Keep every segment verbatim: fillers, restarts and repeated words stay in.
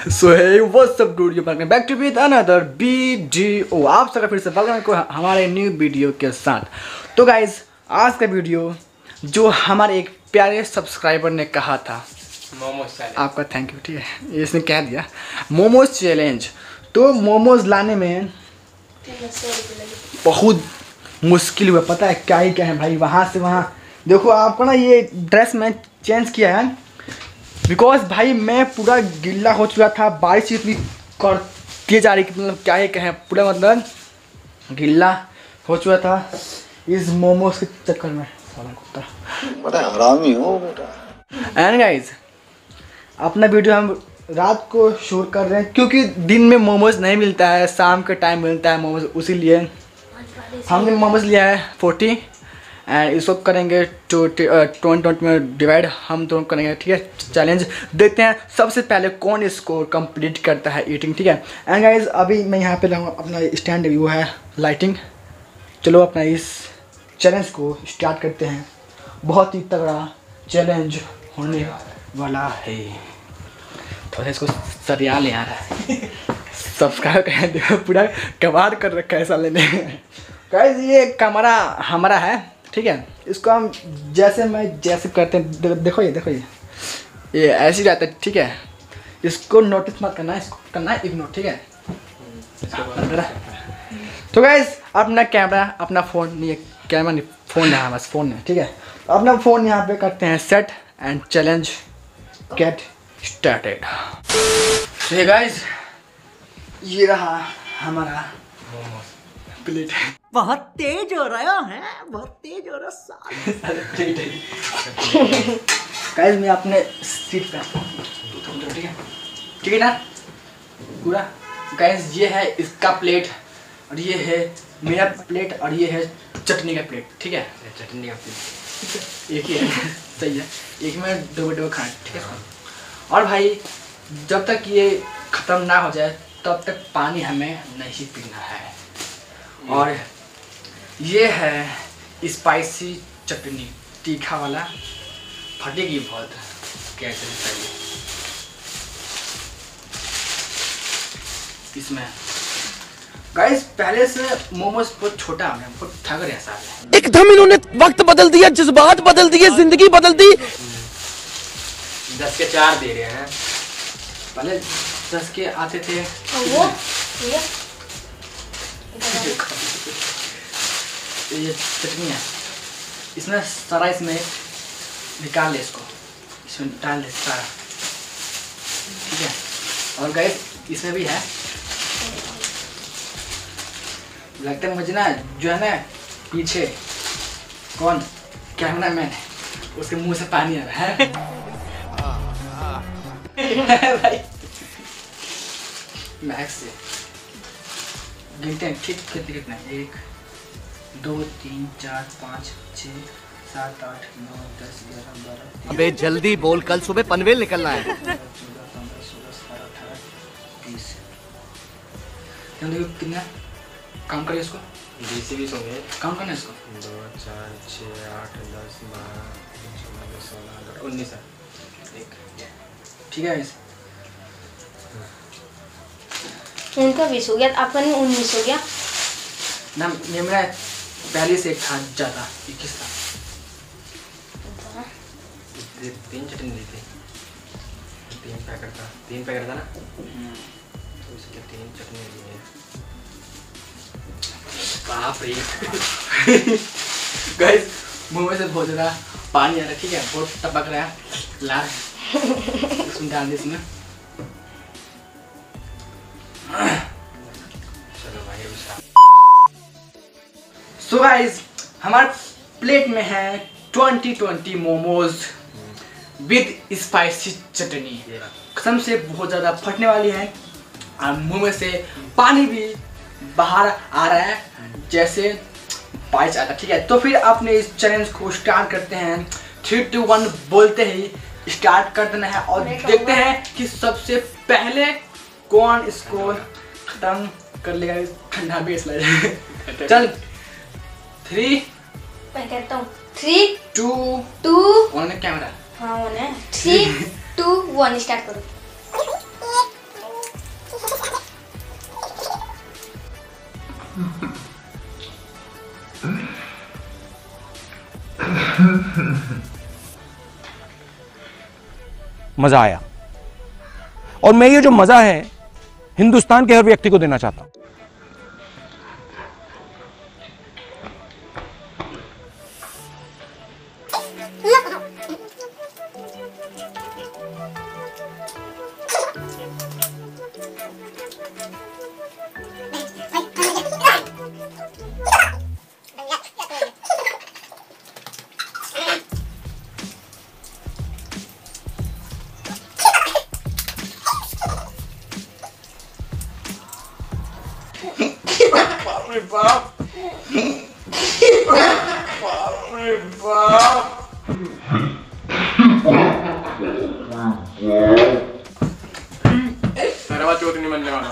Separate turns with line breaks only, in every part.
So hey what's up dude, you welcome back to with another video. आप सबका फिर से वेलकम है हमारे न्यू वीडियो के साथ। तो गाइज आज का वीडियो जो हमारे एक प्यारे सब्सक्राइबर ने कहा था, मोमोज चैलेंज। आपका थैंक यू, ठीक है, इसने कह दिया मोमोज चैलेंज। तो मोमोज लाने में बहुत मुश्किल हुआ, पता है क्या ही क्या है भाई। वहाँ से वहाँ देखो, आपको ना ये ड्रेस में चेंज किया है बिकॉज भाई मैं पूरा गिल्ला हो चुका था। बारिश इतनी करती जा रही कि मतलब क्या ही कहें, पूरा मतलब गिल्ला हो चुका था इस मोमोज के चक्कर में। साला कुत्ता
बड़ा हरामी हो बेटा।
एंड गाइज अपना वीडियो हम रात को शूट कर रहे हैं क्योंकि दिन में मोमोज नहीं मिलता है, शाम के टाइम मिलता है मोमोज। उसीलिए हमने मोमोज लिया है फोर्टी एंड इसको करेंगे ट्वेंटी ट्वेंटी में डिवाइड, हम दोनों करेंगे, ठीक है। चैलेंज देखते हैं सबसे पहले कौन इसको कंप्लीट करता है ईटिंग, ठीक है। एंड गाइज अभी मैं यहाँ पे लाऊंगा अपना स्टैंड, वो है लाइटिंग। चलो अपना इस चैलेंज को स्टार्ट करते हैं। बहुत ही तगड़ा चैलेंज होने वाला है। थोड़ा इसको सरिया ले आ रहा है सब्सक्राइब कर देखो, पूरा कबाड़ कर रखा है साले ने। गाइज ये कैमरा हमारा है, ठीक है। इसको हम जैसे मैं जैसे करते हैं, दे, देखो ये देखो ये ये ऐसे ही रहता है, ठीक है। इसको नोटिस मत करना, इसको करना है इग्नोर, ठीक है। तो गाइज अपना कैमरा, अपना फ़ोन नहीं है, कैमरा नहीं फ़ोन है, बस फ़ोन है, ठीक है। तो अपना फ़ोन यहाँ पे करते हैं set and challenge get started. तो गाइज ये रहा हमारा प्लेट।
बहुत तेज हो रहा है, बहुत तेज हो रहा है।
गाइस मैं अपने सीट पे, ठीक है, ठीक है ना पूरा। गाइस ये है इसका प्लेट और ये है मेरा प्लेट और ये है चटनी का प्लेट, ठीक है। चटनी का प्लेट एक ही है सही है, एक में दो दो खाना, ठीक है। और भाई जब तक ये ख़त्म ना हो जाए तब तक पानी हमें नहीं पीना है। और ये है स्पाइसी चटनी, तीखा वाला, फटेगी बहुत, क्या चाहिए इसमें। गाइस पहले से मोमोज बहुत छोटा है, बहुत थक रहे सारे।
एकदम इन्होंने वक्त बदल दिया, जज्बात बदल दिए, जिंदगी बदल दी।
दस के चार दे रहे हैं,
पहले दस के आते थे।
वो
ये चटनी है, इसमें सारा इसमें निकाल ले, इसको इसमें डाल दे सारा, ठीक है। और गाइस इसमें भी है, लगता है मुझे ना जो है ना पीछे कौन कैमरा मैन है उसके मुंह से पानी आ रहा है भाई। मैक्स से गिनते हैं, ठीक कितने कितना है, एक दो तीन चार पाँच छः सात आठ नौ दस ग्यारह बारह।
अबे जल्दी बोल, कल सुबह पनवेल निकलना है।
चौदह पंद्रह सोलह सत्रह अठारह बीस। देखो कितना काम करिए इसको,
बीस बीस होंगे।
काम करना इसको।
दो चार छः आठ दस बारह सोलह सोलह उन्नीस है एक,
ठीक है। इस
उनका बीस हो गया, आपका नहीं उन्नीस हो गया
ना, ये मेरा पहले से एक था ज़्यादा, इक्कीस था।
तीन चटनी दी थी, तीन पैकेट था, तीन पैकेट था ना, तो इसके तीन चटनी दी है। बाप रे
गाइस मुंह में से बहुत ज़्यादा पानी आ रहा है, ठीक है, बहुत टपक रहा है, ला इसमें डाल दे इसमें।
चलो भाई
सो गाइस हमारे प्लेट में है twenty twenty momos with spicy चटनी। कसम से बहुत ज़्यादा फटने वाली है और मुंह में से पानी भी बाहर आ रहा है जैसे बारिश आता, ठीक है। तो फिर अपने इस चैलेंज को स्टार्ट करते हैं। थ्री टू वन बोलते ही स्टार्ट कर देना है और देखते हैं कि सबसे पहले कौन इसको खत्म कर लेगा। ठंडा भी इसलिए चल थ्री
मैं कहता हूँ three
two
two
one camera,
हाँ वन है, थ्री टू वन स्टार्ट करो।
मजा आया, और मैं ये जो मजा है हिंदुस्तान के हर व्यक्ति को देना चाहता हूं।
बाप रे बाप,
करवा चौथ नहीं बनने वाला।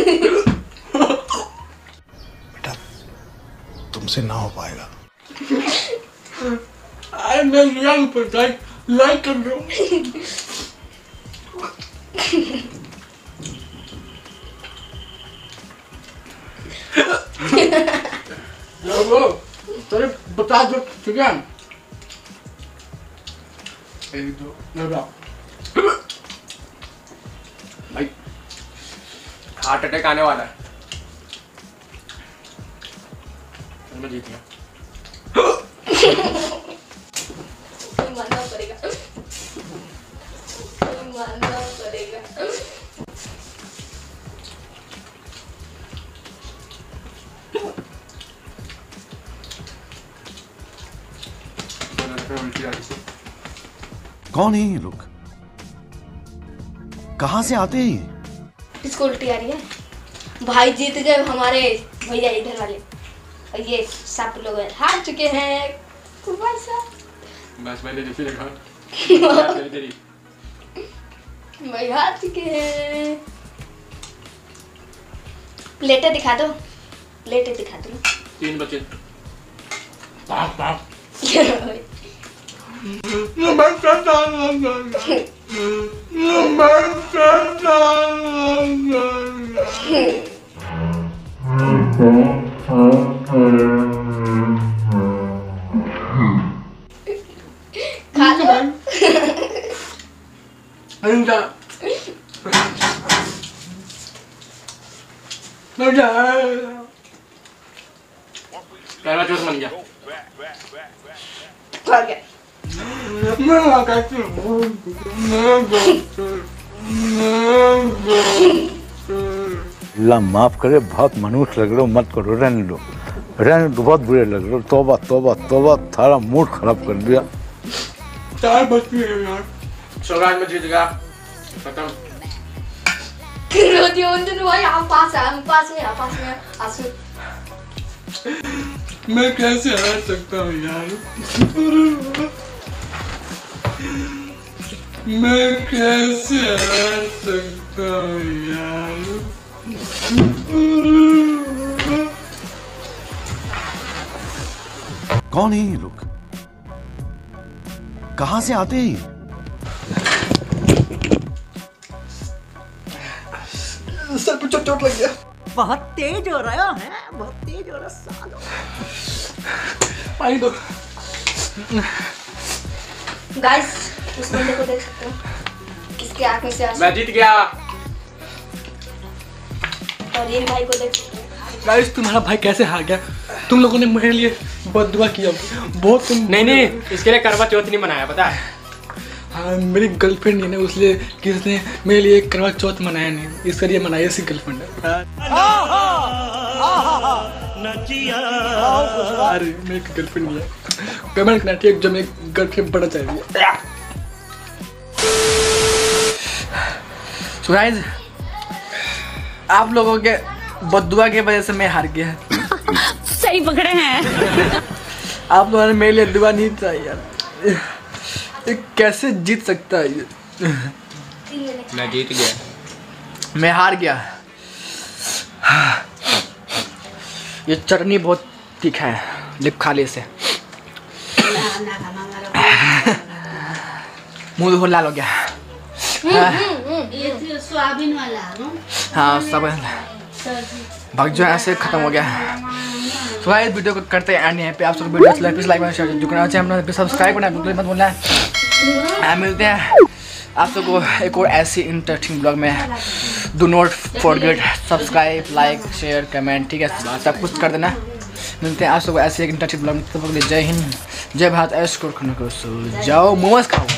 बेटा तुमसे ना हो पाएगा।
अरे मैं लाइक पर लाइक लाइक कर रहा हूँ। लोगों तेरे बता दो ठीक है। एक दो लगा
भाई हार्ट अटैक आने वाला है। मैं जीत गया।
मानना पड़ेगा, मानना पड़ेगा।
कौन है ये लोग, कहाँ से आते हैं ये?
इसको उल्टी आ रही है। भाई जीत गए हमारे भैया इधर वाले, और ये सब लोग हार चुके हैं। भाई साहब
बस मैंने जैसे देखा तेरी
भाई हार चुके हैं। प्लेटें दिखा दो, प्लेटें दिखा दो।
तीन बचे। पाप पाप
खा लो।
करवा चौथ बन गया।
खा गया।
अल्लाह माफ करे, बहुत मनुष्य लग रहे हो, मत करो, रहने दो, रहने दो, बहुत बुरे लग रहे हो। तौबा तौबा तौबा, थारा मूड खराब कर दिया।
चार बच्चे हैं यार।
स्वराज में जीत गया, खत्म।
रोती हूँ तो भाई हम पास है, हम पास में, हम पास में आंसू।
मैं कैसे हार सकता हूँ यार, मैं कैसे हार सकता हूँ यार।
कौन है ये लोग, कहाँ से आते हैं ये?
सर पे चोट चोट लग गया।
बहुत तेज हो रहा है, बहुत तेज हो रहा सालो।
पानी दो।
गाइस उस बंदे को देख सकते हो, किसके आँख में से आंसू।
मैं जीत गया।
और ये भाई को देख सकते हो।
गाइस तुम्हारा भाई कैसे हार गया? तुम लोगों ने मेरे लिए बहुत दुआ किया, बहुत तुम।
नहीं नहीं, इसके लिए करवा चौथ नहीं मनाया, पता है?
हाँ मेरी गर्लफ्रेंड है ना, इसलिए किसने मेरे लिए करवा चौथ मनाया नहीं, इसके लिए मनाया सी गर्लफ्रेंड है। अरे मेरी गर्लफ्रेंड नहीं है, पेमेंट करना ठीक, जब मेरी गर्लफ्रेंड बड़ा चाहिए। So guys, आप लोगों के बददुआ की वजह से मैं हार गया।
सही पकड़े हैं।
आप लोगों ने मेरे लिए दुआ नहीं चाहिए यार, ये कैसे जीत सकता है ये?
मैं जीत गया।
मैं हार गया। ये चटनी बहुत तीखा है, लिप खा ले इसे। मुंह तो लाल हो गया।
ये सोयाबीन वाला
हाँ सब भाग जो ऐसे खत्म हो गया। तो भाई वीडियो को करते हैं एंड यहाँ पे। आप सबको वीडियो अच्छा लगे प्लीज लाइक और शेयर जो करना चाहिए अपना सब्सक्राइब करना बिल्कुल मत भूलना है। मिलते हैं आप सबको एक और ऐसी इंटरेस्टिंग ब्लॉग में। Do not forget subscribe like share comment, ठीक है, सब कुछ कर देना। मिलते हैं आप सबको ऐसे एक इंटरेस्टिंग ब्लॉग में। तब तक जय हिंद जय भारत। ऐश को जाओ मोमोज खाओ।